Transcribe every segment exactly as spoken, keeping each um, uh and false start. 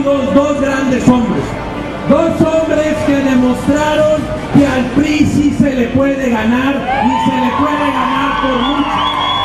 amigos, dos grandes hombres. Dos hombres que demostraron que al P R I sí se le puede ganar y se le puede ganar por mucho.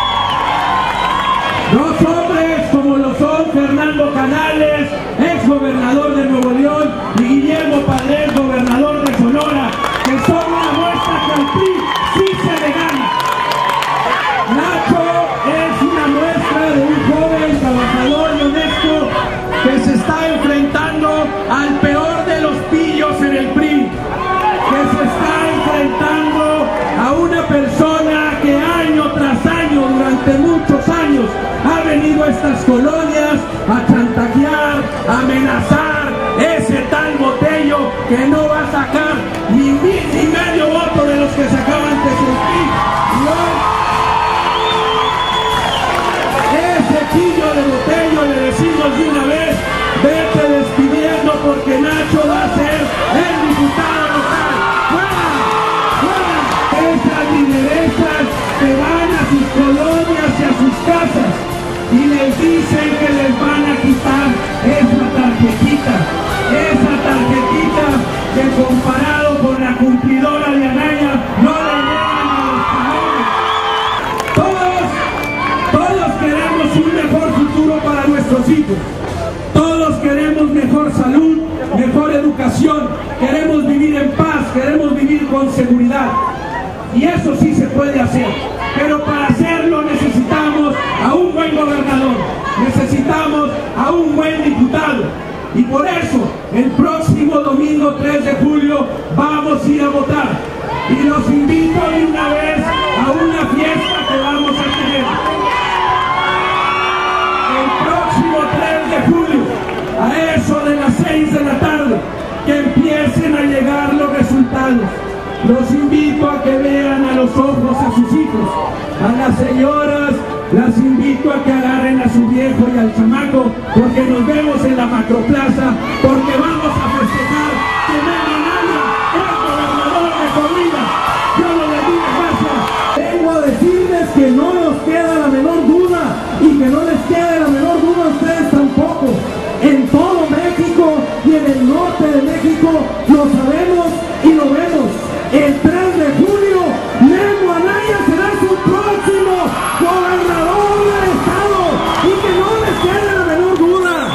Dos hombres como lo son Fernando Canales, ex gobernador de Nuevo León, y Guillermo Padres, gobernador de Sonora, que son una muestra que al P R I sí se le gana. Nacho es una muestra de un joven trabajador y honesto que se está enfrentando al peor de los pillos en el P R I, que se está enfrentando a una persona que año tras año, durante muchos años, ha venido a estas colonias a chantajear, a amenazar, ese tal Botello que no va a sacar ni, ni medio voto de los que sacaba antes el P R I. Y hoy, ese pillo de Botello le decimos de una vez: vete despidiendo porque Nacho va a ser el diputado local. ¡Fuera! ¡Fuera! Esas lideresas que van a sus colonias y a sus casas y les dicen que les van a quitar esa tarjetita, esa tarjetita que comparado con la cumplidora de Anaya no le llegan a los cabrones. Todos, todos queremos un mejor futuro para nuestros hijos. Todos queremos mejor salud, mejor educación, queremos vivir en paz, queremos vivir con seguridad. Y eso sí se puede hacer, pero para hacerlo necesitamos a un buen gobernador, necesitamos a un buen diputado. Y por eso, el próximo domingo tres de julio vamos a ir a votar. Y los invito de una vez a una fiesta que vamos a tener. El próximo tres de julio, a eso de las seis de la tarde, que empiecen a llegar los resultados. Los invito a que vean a los ojos a sus hijos, a las señoras, las invito a que agarren a su viejo y al chamaco, porque nos vemos en la macroplaza, porque vamos a festejar que Memo Anaya es gobernador de Coahuila. Yo no les digo gracias. Vengo a decirles que no nos queda la menor duda y que no les quede la menor duda a ustedes tampoco. En todo México y en el norte de México lo sabemos y lo vemos. El tres de julio, Memo Anaya será su próximo gobernador del estado y que no les quede la menor duda,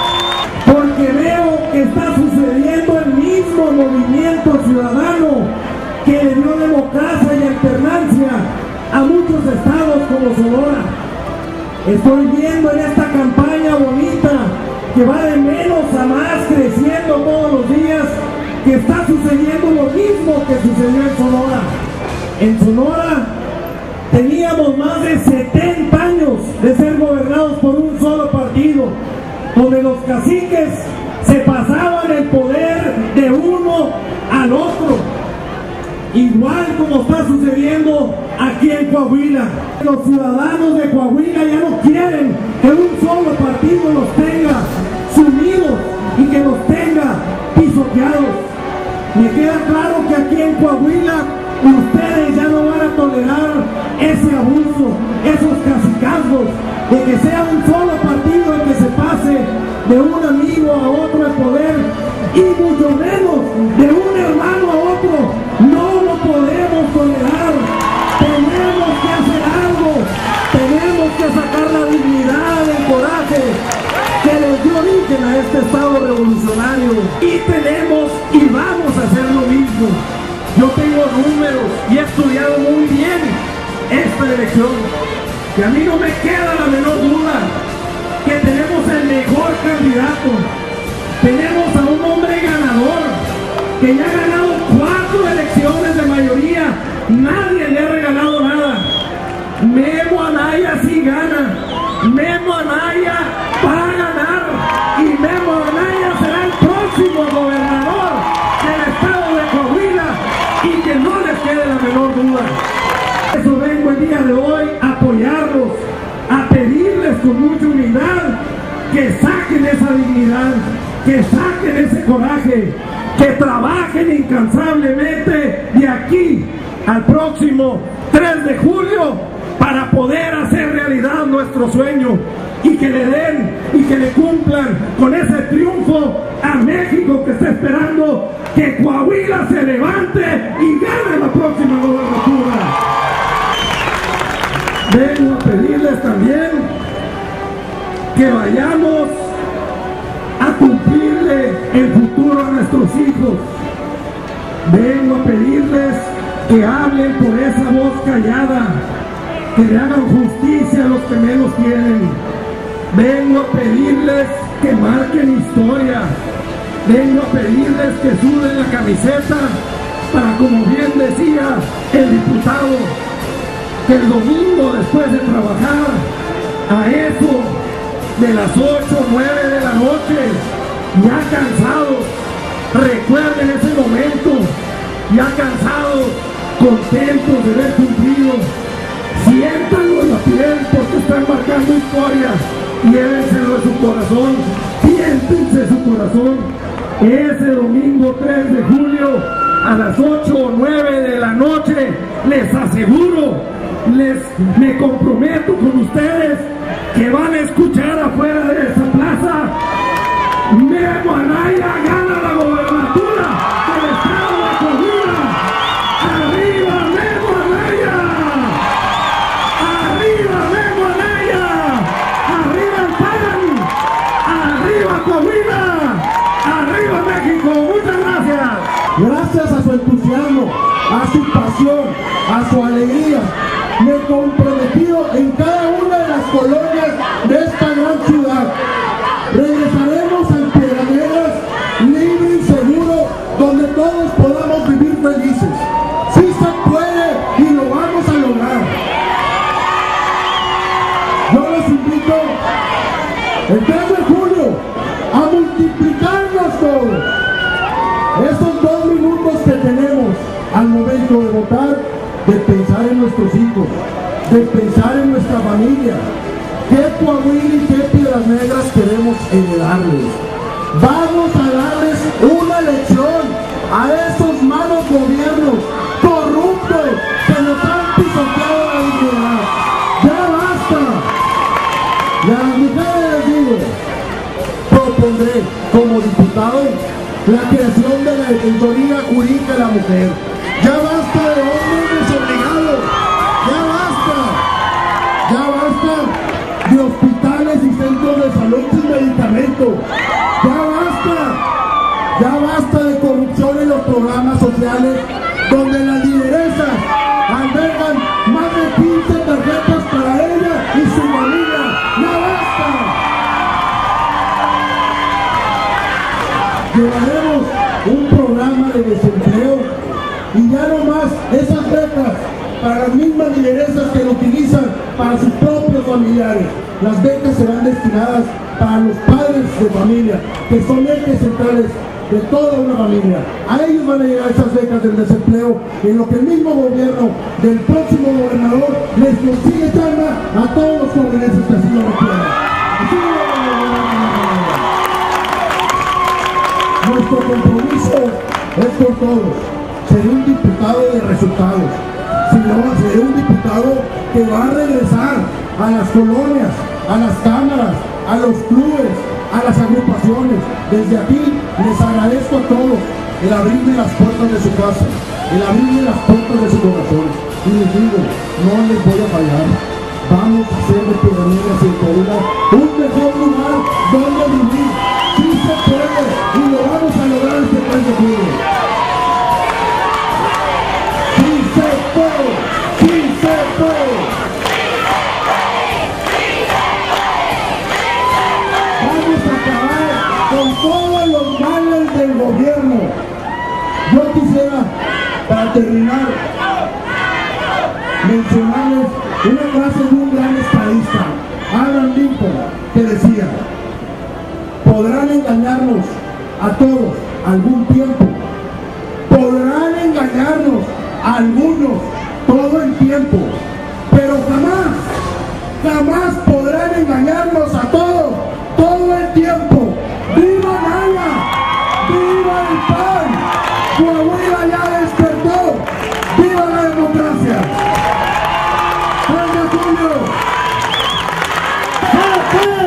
porque veo que está sucediendo el mismo movimiento ciudadano que le dio democracia y alternancia a muchos estados como Sonora. Estoy viendo en esta campaña bonita que va de menos a más, creciendo todos los días, que está sucediendo lo mismo que sucedió en Sonora. En Sonora teníamos más de setenta años de ser gobernados por un solo partido, donde los caciques se pasaban el poder de uno al otro, igual como está sucediendo aquí en Coahuila. Los ciudadanos de Coahuila ya no quieren que un solo partido los tenga sumidos y que los tenga pisoteados. Me queda claro que aquí en Coahuila ustedes ya no van a tolerar ese abuso, esos cacicazgos, de que sea un solo partido el que se pase de un amigo a otro el poder, y mucho menos de un hermano a otro. No lo podemos tolerar. Tenemos que hacer algo, tenemos que sacar la dignidad, el coraje que les dio origen a este estado revolucionario, y tenemos y vamos a hacer lo mismo. Yo tengo números y he estudiado muy bien esta elección, que a mí no me queda la menor duda que tenemos el mejor candidato. Tenemos a un hombre ganador que ya ha ganado cuatro elecciones de mayoría, nadie le ha regalado nada. Memo Anaya sí gana, Memo Anaya va a ganar, y Memo Anaya será el próximo gobernador del estado de Coahuila, y que no les quede la menor duda. Por eso vengo el día de hoy a apoyarlos, a pedirles con mucha humildad que saquen esa dignidad, que saquen ese coraje, que trabajen incansablemente de aquí al próximo tres de julio para poder hacer realidad nuestro sueño y que le den y que le cumplan con ese triunfo a México que está esperando que Coahuila se levante y gane la próxima gobernatura. Vengo a pedirles también que vayamos a cumplirle el futuro a nuestros hijos. Vengo a pedirles que hablen por esa voz callada, que le hagan justicia a los que menos tienen. Vengo a pedirles que marquen historia. Vengo a pedirles que suden la camiseta para, como bien decía el diputado, que el domingo después de trabajar, a eso de las ocho o nueve de la noche, ya cansados, recuerden ese momento, ya cansados, contentos de ver cumplido, siéntanlo en la piel porque están marcando historia, llévenselo de su corazón, siéntense su corazón. Ese domingo tres de julio a las ocho o nueve de la noche, les aseguro, les me comprometo con ustedes que van a escuchar afuera de esa plaza: Memo Anaya gana la gobernatura del estado de Coahuila. ¡Arriba Memo Anaya! ¡Arriba Memo Anaya! ¡Arriba el P A N! ¡Arriba Coahuila! ¡Arriba México! ¡Muchas gracias! Gracias a su entusiasmo, a su pasión, a su alegría, me he comprometido en cada una de las colonias de esta gran ciudad. Regresaremos a Piedras Negras libre y seguro, donde todos podamos vivir felices. Sí se puede y lo vamos a lograr. Yo les invito el tres de julio a multiplicarnos todos. Esos dos minutos que tenemos al momento de votar, de pensar en nuestros hijos, de pensar en nuestra familia, qué Coahuila y qué Piedras Negras queremos heredarles. Vamos a darles una lección a esos malos gobiernos corruptos que nos han pisoteado la dignidad. ¡Ya basta! Y a las mujeres les digo, propondré como diputado la creación de la Defensoría Jurídica de la Mujer. ¡Ya basta de hombres desobligados! ¡Ya basta! ¡Ya basta de hospitales y centros de salud sin medicamento! ¡Ya basta! ¡Ya basta de corrupción en los programas sociales donde las lideresas albergan más de quince tarjetas para ella y su familia! ¡Ya basta! Llevaremos un programa de desempleo y ya no más esas becas para las mismas lideresas que lo utilizan para sus propios familiares. Las becas serán destinadas para los padres de familia, que son ejes centrales de toda una familia. A ellos van a llegar esas becas del desempleo, en lo que el mismo gobierno del próximo gobernador les consigue chamba a todos los coahuilenses que así lo requieran. Así lo Nuestro compromiso es por todos. Seré un diputado de resultados. Si no, seré un diputado que va a regresar a las colonias, a las cámaras, a los clubes, a las agrupaciones. Desde aquí les agradezco a todos el abrirme las puertas de su casa, el abrirme las puertas de su corazón. Y les digo, no les voy a fallar. Vamos a hacer de Piedras Negras y Coahuila un mejor lugar donde vivir. Sí se puede y lo vamos a lograr este tres de julio. Sí se puede, sí se puede. Vamos a acabar con todos los males del gobierno. Yo quisiera, para terminar, mencionarles una frase de un gran estadista, Abraham Lincoln, que decía: podrán engañarnos a todos algún tiempo, podrán engañarnos a algunos todo el tiempo, pero jamás, jamás podrán engañarnos a todos todo el tiempo. ¡Viva Naya! ¡Viva el P A N! ¡Coahuila ya despertó! ¡Viva la democracia! ¡tres de julio! ¡Se puede!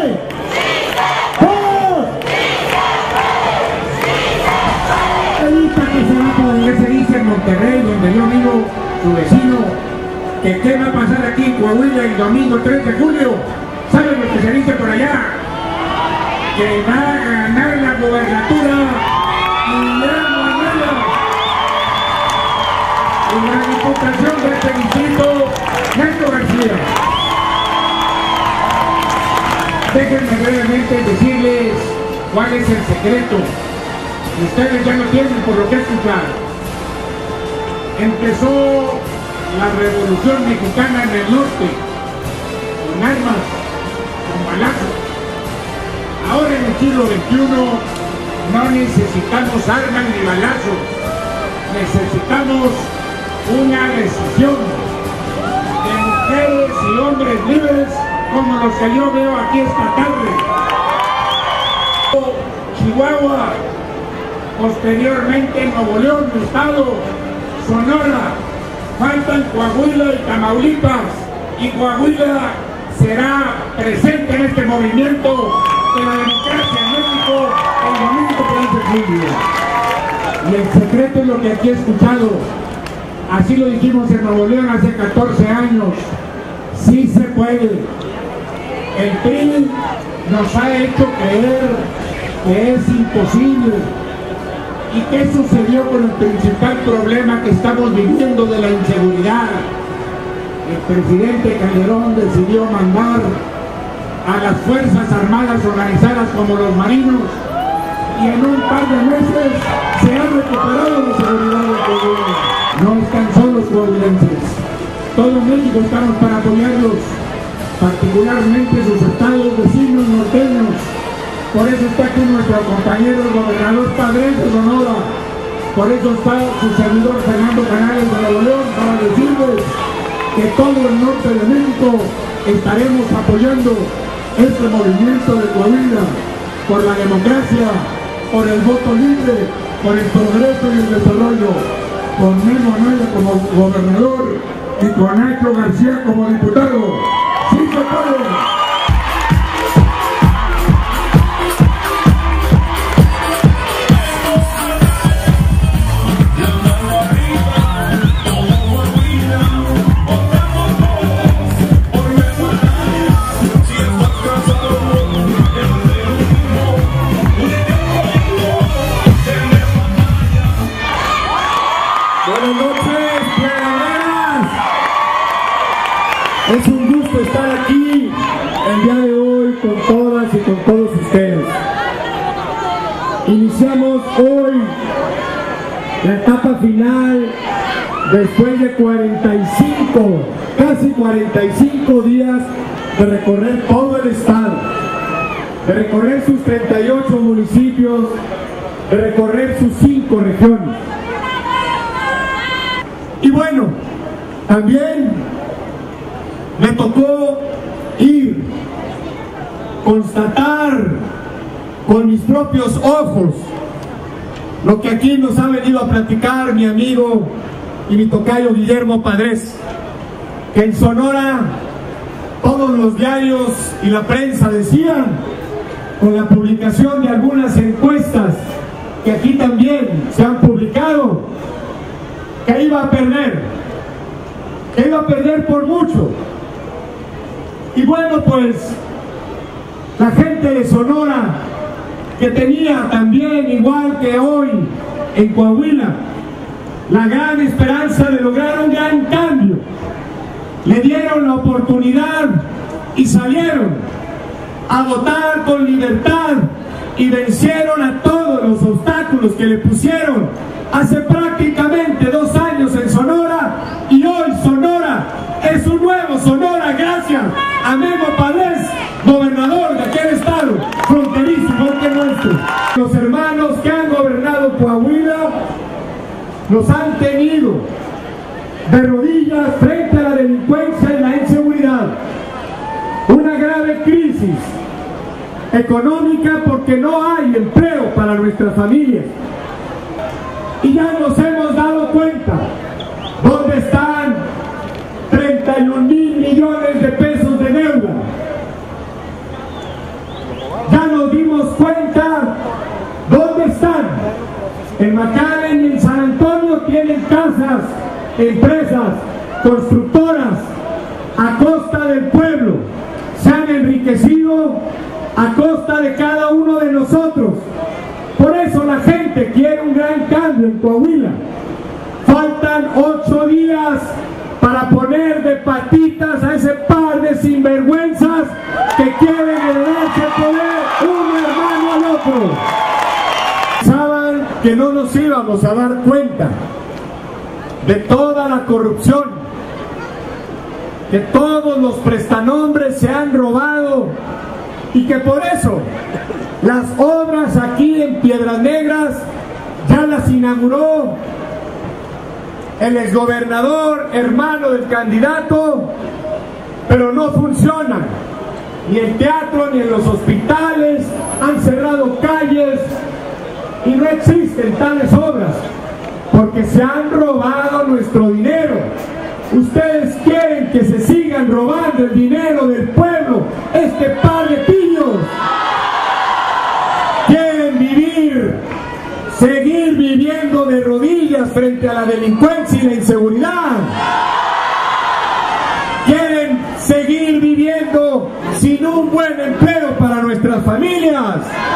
su vecino, que qué va a pasar aquí en Coahuila el domingo tres de julio. ¿Saben lo que se dice por allá? Que va a ganar la gobernatura Guillermo Anaya. Y la diputación de este distrito, Nacho García. Déjenme brevemente decirles cuál es el secreto. Ustedes ya lo tienen por lo que escuchar. Empezó la Revolución Mexicana en el norte, con armas, con balazos. Ahora en el siglo veintiuno no necesitamos armas ni balazos, necesitamos una decisión de mujeres y hombres libres como los que yo veo aquí esta tarde. Chihuahua, posteriormente Nuevo León, mi estado, Sonora, faltan Coahuila y Tamaulipas, y Coahuila será presente en este movimiento de la democracia en México el domingo tres de julio. Y el secreto es lo que aquí he escuchado. Así lo dijimos en Nuevo León hace catorce años. Sí se puede. El P R I nos ha hecho creer que es imposible. ¿Y qué sucedió con el principal problema que estamos viviendo de la inseguridad? El presidente Calderón decidió mandar a las Fuerzas Armadas organizadas como los marinos, y en un par de meses se ha recuperado la seguridad del Coahuila. No están solos coahuilenses, todo México estamos para apoyarlos, particularmente sus estados vecinos norteños. Por eso está aquí nuestro compañero el gobernador Padres de Sonora, por eso está su servidor Fernando Canales de Nuevo León, para decirles que todo el norte de México estaremos apoyando este movimiento de Coahuila por la democracia, por el voto libre, por el progreso y el desarrollo, con Memo Anaya como gobernador y con Nacho García como diputado. ¡Sí se puede! Buenas noches, Piedras. Es un gusto estar aquí el día de hoy con todas y con todos ustedes. Iniciamos hoy la etapa final después de cuarenta y cinco, casi cuarenta y cinco días de recorrer todo el estado, de recorrer sus treinta y ocho municipios, de recorrer sus cinco regiones. Y bueno, también me tocó ir, constatar con mis propios ojos lo que aquí nos ha venido a platicar mi amigo y mi tocayo Guillermo Padres, que en Sonora todos los diarios y la prensa decían, con la publicación de algunas encuestas que aquí también se han publicado, que iba a perder, que iba a perder por mucho. Y bueno, pues la gente de Sonora, que tenía también, igual que hoy en Coahuila, la gran esperanza de lograr un gran cambio, le dieron la oportunidad y salieron a votar con libertad y vencieron a todos los obstáculos que le pusieron hace prácticamente dos años en Sonora, y hoy Sonora es un nuevo Sonora gracias a Memo Padres, gobernador de aquel estado fronterizo igual que nuestro. Los hermanos que han gobernado Coahuila nos han tenido de rodillas frente a la delincuencia y la inseguridad, una grave crisis económica porque no hay empleo para nuestras familias. Y ya nos hemos dado cuenta dónde están treinta y un mil millones de pesos de deuda. Ya nos dimos cuenta dónde están. En McAllen y en San Antonio tienen casas empresas constructoras a costa del pueblo se han enriquecido a costa de cada uno de nosotros. Por eso la gente quiere un gran cambio en Coahuila. Faltan ocho días para poner de patitas a ese par de sinvergüenzas que quieren heredarse el poder un hermano al otro. Pensaban que no nos íbamos a dar cuenta de toda la corrupción, que todos los prestanombres se han robado y que por eso las obras aquí en Piedras Negras ya las inauguró el exgobernador, hermano del candidato, pero no funcionan. Ni el teatro ni en los hospitales, han cerrado calles y no existen tales obras porque se han robado nuestro dinero. Ustedes quieren que se sigan robando el dinero del pueblo, este par de pillos. Quieren vivir, seguir viviendo de rodillas frente a la delincuencia y la inseguridad. Quieren seguir viviendo sin un buen empleo para nuestras familias.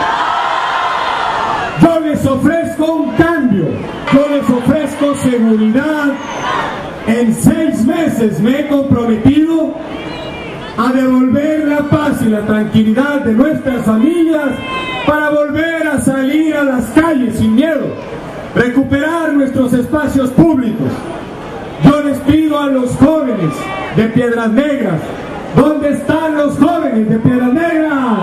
Yo les ofrezco un cambio, yo les ofrezco seguridad. En seis meses me he comprometido a devolver la paz y la tranquilidad de nuestras familias para volver a salir a las calles sin miedo, recuperar nuestros espacios públicos. Yo les pido a los jóvenes de Piedras Negras, ¿dónde están los jóvenes de Piedras Negras?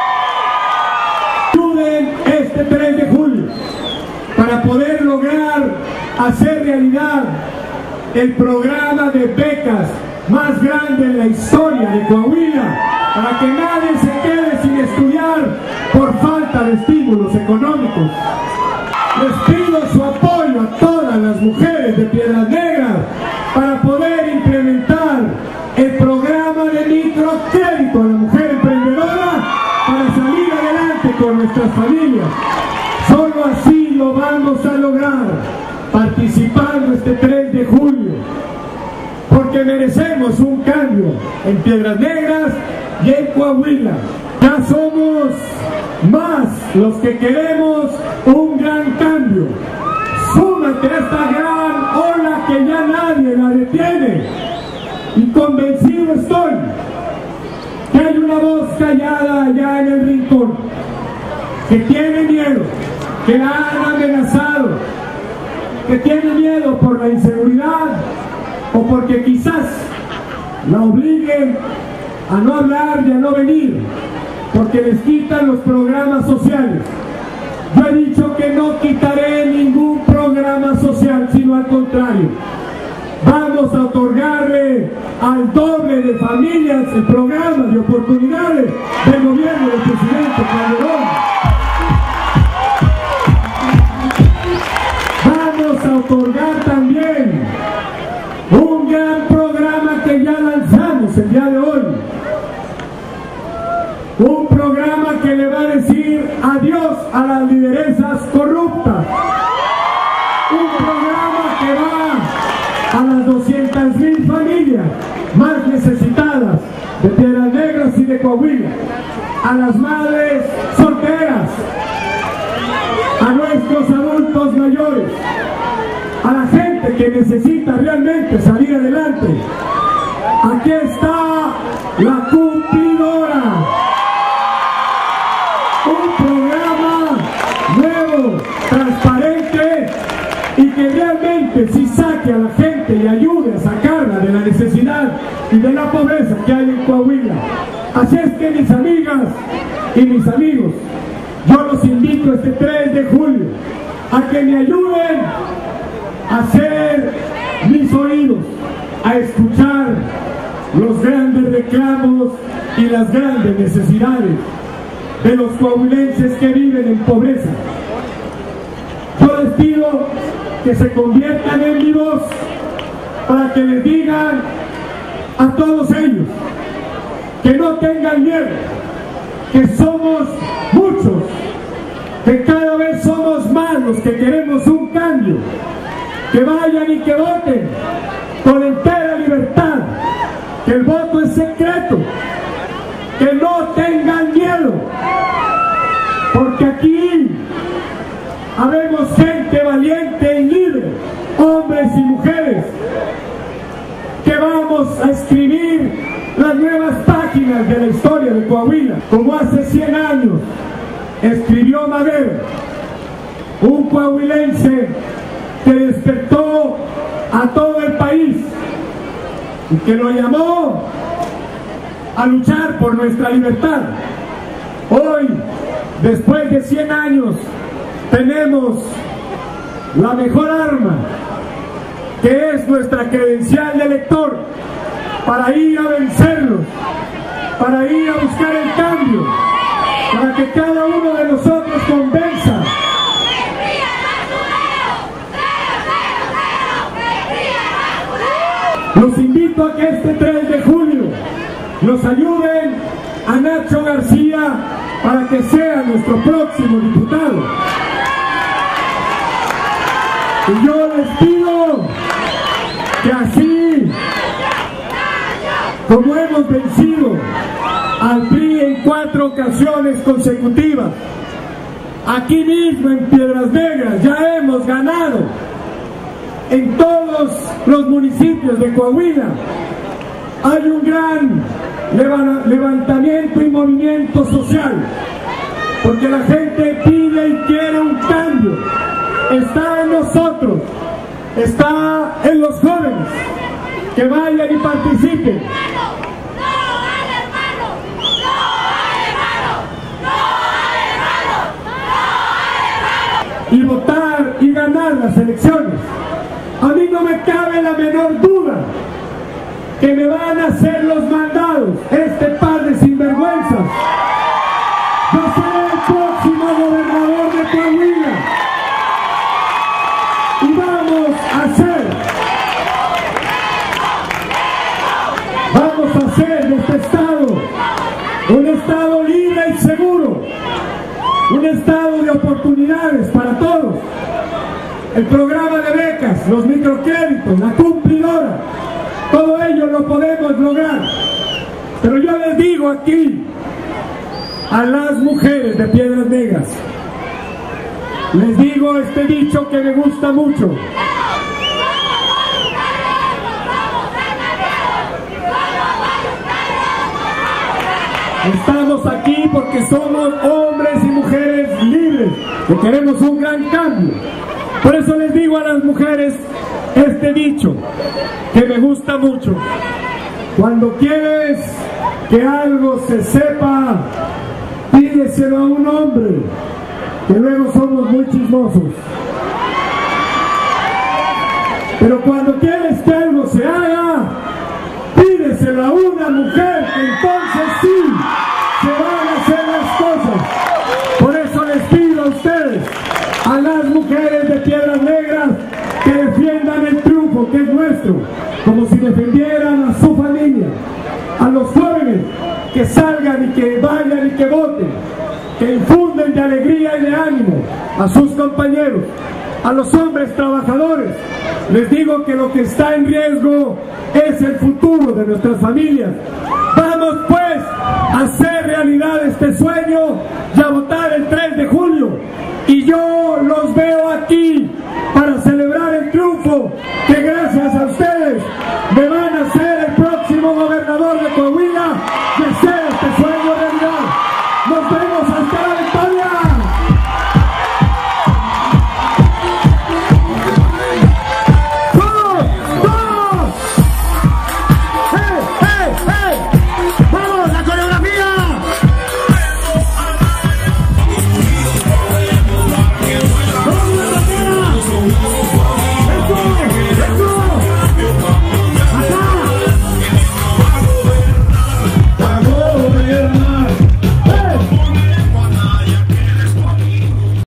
Ayuden este tres de julio para poder lograr hacer realidad el programa de becas más grande en la historia de Coahuila, para que nadie se quede sin estudiar por falta de estímulos económicos. Les pido su apoyo a todas las mujeres de Piedras Negras para poder implementar el programa de microcrédito a la mujer emprendedora para salir adelante con nuestras familias. Solo así lo vamos a lograr, participando este tres de julio, porque merecemos un cambio en Piedras Negras y en Coahuila. Ya somos más los que queremos un gran cambio. Súmate a esta gran ola que ya nadie la detiene. Y convencido estoy que hay una voz callada allá en el rincón, que tiene miedo, que la han amenazado, que tiene miedo por la inseguridad o porque quizás la obliguen a no hablar y a no venir porque les quitan los programas sociales. Yo he dicho que no quitaré ningún programa social, sino al contrario, vamos a otorgarle al doble de familias el programa de oportunidades del gobierno del presidente Calderón. Vamos a otorgar también un gran programa que ya lanzamos el día de hoy. Un programa que le va a decir adiós a las lideresas corruptas. Un programa que va a las doscientas mil familias más necesitadas de Piedras Negras y de Coahuila, a las madres solteras, a nuestros adultos mayores, a la gente que necesita realmente salir adelante. Aquí está la cumplidora. Un programa nuevo, transparente y que realmente sí saque a la gente y ayude a sacarla de la necesidad y de la pobreza que hay en Coahuila. Así es que, mis amigas y mis amigos, yo los invito este tres de julio a que me ayuden a hacer mis oídos, a escuchar los grandes reclamos y las grandes necesidades de los coahuilenses que viven en pobreza. Yo les pido que se conviertan en mi voz para que les digan a todos ellos que no tengan miedo, que somos muchos, que cada vez somos más los que queremos un cambio, que vayan y que voten con entera libertad, que el voto es secreto, que no tengan miedo, porque aquí habemos gente valiente y libre, hombres y mujeres, que vamos a escribir las nuevas páginas de la historia de Coahuila, como hace cien años escribió Madero, un coahuilense que despertó a todo el país y que lo llamó a luchar por nuestra libertad. Hoy, después de cien años, tenemos la mejor arma, que es nuestra credencial de elector, para ir a vencerlos, para ir a buscar el cambio, para que cada uno de nosotros convenza. Los invito a que este tres de julio nos ayuden a Nacho García para que sea nuestro próximo diputado. Y yo les pido que así como hemos vencido al P R I en cuatro ocasiones consecutivas, aquí mismo en Piedras Negras ya hemos ganado en todos los municipios de Coahuila. Hay un gran levantamiento y movimiento social, porque la gente pide y quiere un cambio. Está en nosotros, está en los jóvenes, que vayan y participen. Y votar y ganar las elecciones. A mí no me cabe la menor duda que me van a hacer los mandados este par de sinvergüenzas. Yo seré el próximo gobernador de Coahuila y vamos a hacer vamos a hacer de este estado un estado libre y seguro, un estado de oportunidades para todos. El programa de becas, los microcréditos, la cumplidora, todo ello lo podemos lograr. Pero yo les digo aquí a las mujeres de Piedras Negras, les digo este dicho que me gusta mucho: estamos aquí porque somos hombres y mujeres libres, que queremos un gran cambio. Por eso les digo a las mujeres este dicho que me gusta mucho: cuando quieres que algo se sepa, pídeselo a un hombre, que luego somos muy chismosos. Pero cuando quieres que algo se haga, pídeselo a una mujer, que entonces sí se van a hacer las cosas. Por eso les pido a ustedes, a las mujeres de Piedras Negras, que defiendan el triunfo que es nuestro, como si defendieran a su familia. A los jóvenes, que salgan y que vayan y que voten, que infunden de alegría y de ánimo a sus compañeros. A los hombres trabajadores, les digo que lo que está en riesgo es el futuro de nuestras familias. Vamos pues a hacer realidad este sueño y a votar el tres de julio.